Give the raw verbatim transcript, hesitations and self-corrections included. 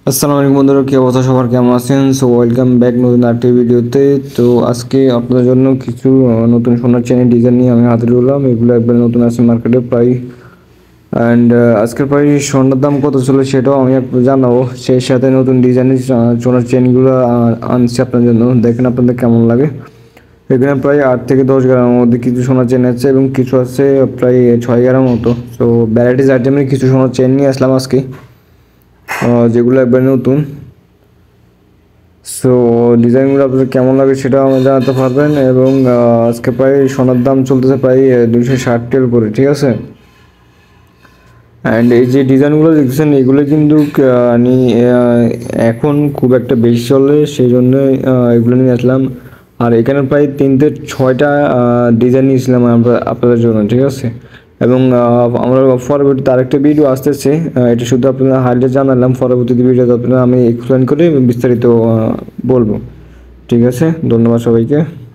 আসসালামু আলাইকুম বন্ধুরা, কি অবস্থা সবার, কেমন আছেন? সো ওয়েলকাম ব্যাক নতুন আরেকটি ভিডিওতে। তো আজকে আপনাদের জন্য কিছু আহ, নতুন সোনার চেনের ডিজাইন নিয়ে আমি হাজির হলাম। এগুলো একবার নতুন আছে মার্কেটে প্রায়। অ্যান্ড আজকের প্রায় সোনার দাম কত ছিল সেটাও আমি একটু জানাবো। সেই সাথে নতুন ডিজাইনের সোনার চেনগুলো আনছি আপনার জন্য, দেখেন আপনাদের কেমন লাগে। এখানে প্রায় আট থেকে দশ গ্রামের মধ্যে কিছু সোনার চেন আছে এবং কিছু আছে প্রায় ছয় গ্রাম মতো। সো ভ্যারাইটিস আইটেমের কিছু সোনার চেন নিয়ে আসলাম আজকে, আহ, যেগুলো একবার নতুন। সো ডিজাইনগুলো আপনাদের কেমন লাগে সেটাও আমাকে জানাতে পারবেন। এবং আহ, আজকে প্রায় সোনার দাম চলতেছে প্রায় দুশো ষাট টেল করে, ঠিক আছে। অ্যান্ড এই যে ডিজাইনগুলো দেখছেন এগুলো কিন্তু আহ, আমি আহ, এখন খুব একটা বেশি চলে, সেই জন্য এগুলো নিয়ে আসলাম। আর এখানে প্রায় তিন থেকে ছয়টা ডিজাইন নিয়েছিলাম আমরা আপনাদের জন্য, ঠিক আছে। এবং আহ, আমরা পরবর্তীতে আরেকটা ভিডিও আসতেছে, আহ, এটা শুধু আপনারা হাইলাইট জানালাম। পরবর্তী ভিডিওতে আপনারা আমি এক্সপ্লেন করে বিস্তারিত আহ, বলবো। ঠিক আছে, ধন্যবাদ সবাইকে।